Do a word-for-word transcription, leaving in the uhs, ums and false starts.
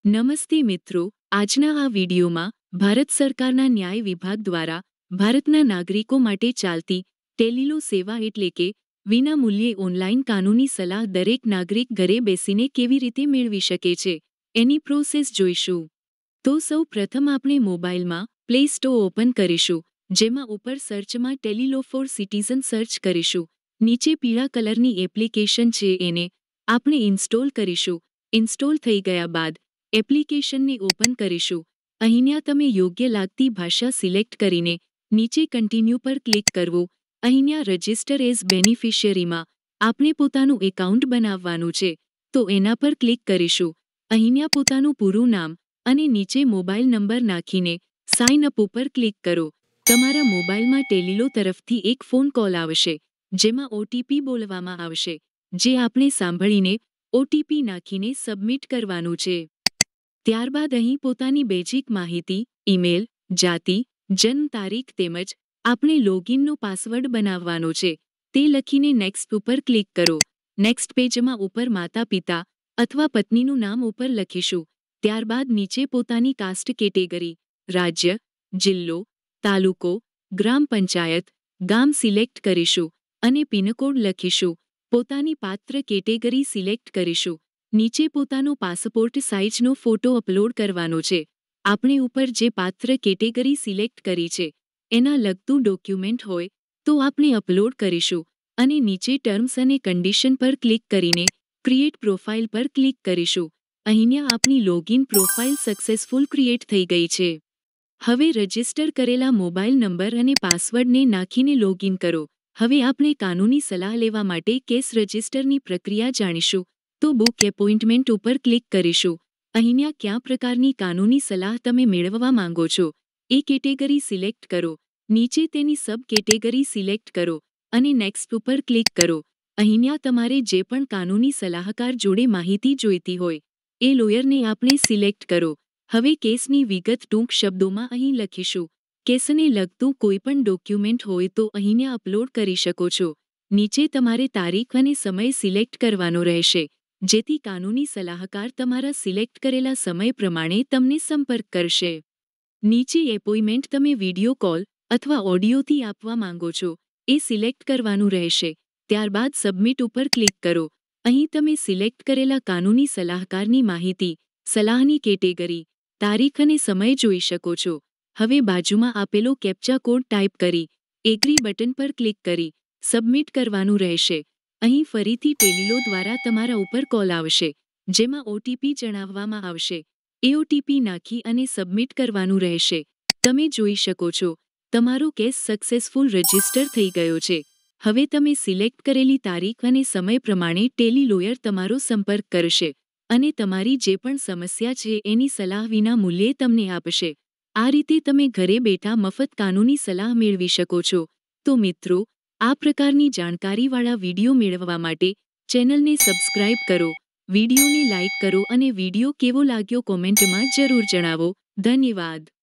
નમસ્તે મિત્રો, આજના આ વિડીયોમાં ભારત સરકારના ન્યાય વિભાગ દ્વારા ભારતના નાગરિકો માટે ચાલતી ટેલીલો સેવા એટલે કે વિનામૂલ્યે ઓનલાઈન કાનૂની સલાહ દરેક નાગરિક ઘરે બેસીને કેવી રીતે મેળવી શકે છે એની પ્રોસેસ જોઈશું. તો સૌ પ્રથમ આપણે મોબાઈલમાં પ્લે સ્ટોર ઓપન કરીશું, જેમાં ઉપર સર્ચમાં ટેલીલો ફોર સિટીઝન સર્ચ કરીશું. નીચે પીળા કલરની એપ્લિકેશન છે, એને આપણે ઇન્સ્ટોલ કરીશું. ઇન્સ્ટોલ થઈ ગયા બાદ એપ્લિકેશનને ઓપન કરીશું. અહીંયા તમે યોગ્ય લાગતી ભાષા સિલેક્ટ કરીને નીચે કન્ટિન્યુ પર ક્લિક કરવું. અહીંયા રજિસ્ટર એઝ બેનિફિશિયરીમાં આપણે પોતાનું એકાઉન્ટ બનાવવાનું છે, તો એના પર ક્લિક કરીશું. અહીંયા પોતાનું પૂરું નામ અને નીચે મોબાઈલ નંબર નાખીને સાઇન અપ ઉપર ક્લિક કરો. તમારા મોબાઈલમાં ટેલીલો તરફથી એક ફોન કોલ આવશે, જેમાં ઓટીપી બોલવામાં આવશે, જે આપણે સાંભળીને ઓટીપી નાખીને સબમિટ કરવાનું છે. ત્યારબાદ અહીં પોતાની બેઝિક માહિતી, ઈમેલ, જાતિ, જન્મ તારીખ તેમજ આપણે લોગિનનો પાસવર્ડ બનાવવાનો છે, તે લખીને નેક્સ્ટ ઉપર ક્લિક કરો. નેક્સ્ટ પેજમાં ઉપર માતા પિતા અથવા પત્નીનું નામ ઉપર લખીશું. ત્યારબાદ નીચે પોતાની કાસ્ટ કેટેગરી, રાજ્ય, જિલ્લો, તાલુકો, ગ્રામ પંચાયત, ગામ સિલેક્ટ કરીશું અને પિનકોડ લખીશું. પોતાની પાત્ર કેટેગરી સિલેક્ટ કરીશું. નીચે પોતાનો પાસપોર્ટ સાઇઝનો ફોટો અપલોડ કરવાનો છે. આપણે ઉપર જે પાત્ર કેટેગરી સિલેક્ટ કરી છે એના લગતું ડોક્યુમેન્ટ હોય તો આપણે અપલોડ કરીશું અને નીચે ટર્મ્સ અને કન્ડિશન પર ક્લિક કરીને ક્રિએટ પ્રોફાઇલ પર ક્લિક કરીશું. અહીંયા આપણી લોગિન પ્રોફાઇલ સક્સેસફુલ ક્રિએટ થઈ ગઈ છે. હવે રજિસ્ટર કરેલા મોબાઈલ નંબર અને પાસવર્ડને નાખીને લોગિન કરો. હવે આપણે કાનૂની સલાહ લેવા માટે કેસ રજિસ્ટરની પ્રક્રિયા જાણીશું. તો બુક એપોઇન્ટમેન્ટ ઉપર ક્લિક કરીશું. અહીંયા કયા પ્રકારની કાનૂની સલાહ તમે મેળવવા માંગો છો એ કેટેગરી સિલેક્ટ કરો. નીચે તેની સબ કેટેગરી સિલેક્ટ કરો અને નેક્સ્ટ ઉપર ક્લિક કરો. અહીંયા તમારે જે પણ કાનૂની સલાહકાર જોડે માહિતી જોઈતી હોય એ લોયરને આપણે સિલેક્ટ કરો. હવે કેસની વિગત ટૂંક શબ્દોમાં અહીં લખીશું. કેસને લગતું કોઈપણ ડોક્યુમેન્ટ હોય તો અહીંયા અપલોડ કરી શકો છો. નીચે તમારે તારીખ અને સમય સિલેક્ટ કરવાનો રહેશે, જેથી કાનૂની સલાહકાર તમારા સિલેક્ટ કરેલા સમય પ્રમાણે તમને સંપર્ક કરશે. નીચે એપોઇન્ટમેન્ટ તમે વિડીયો કોલ અથવા ઓડિયોથી આપવા માંગો છો એ સિલેક્ટ કરવાનું રહેશે. ત્યારબાદ સબમિટ ઉપર ક્લિક કરો. અહીં તમે સિલેક્ટ કરેલા કાનૂની સલાહકારની માહિતી, સલાહની કેટેગરી, તારીખ અને સમય જોઈ શકો છો. હવે બાજુમાં આપેલો કેપ્ચા કોડ ટાઈપ કરી એગ્રી બટન પર ક્લિક કરી સબમિટ કરવાનું રહેશે. અહીં ફરીથી ટેલીલો દ્વારા તમારા ઉપર કોલ આવશે, જેમાં ઓટીપી જણાવવામાં આવશે. એ ઓટીપી નાખી અને સબમિટ કરવાનું રહેશે. તમે જોઈ શકો છો તમારો કેસ સક્સેસફુલ રજિસ્ટર થઈ ગયો છે. હવે તમે સિલેક્ટ કરેલી તારીખ અને સમય પ્રમાણે ટેલી લોયર તમારો સંપર્ક કરશે અને તમારી જે પણ સમસ્યા છે એની સલાહ વિના મૂલ્યે તમને આપશે. આ રીતે તમે ઘરે બેઠા મફત કાનૂની સલાહ મેળવી શકો છો. તો મિત્રો, આ પ્રકારની જાણકારીવાળા વિડીયો મેળવવા માટે ચેનલને સબસ્ક્રાઇબ કરો, વિડીયોને લાઇક કરો અને વિડીયો કેવો લાગ્યો કોમેન્ટમાં જરૂર જણાવો. ધન્યવાદ.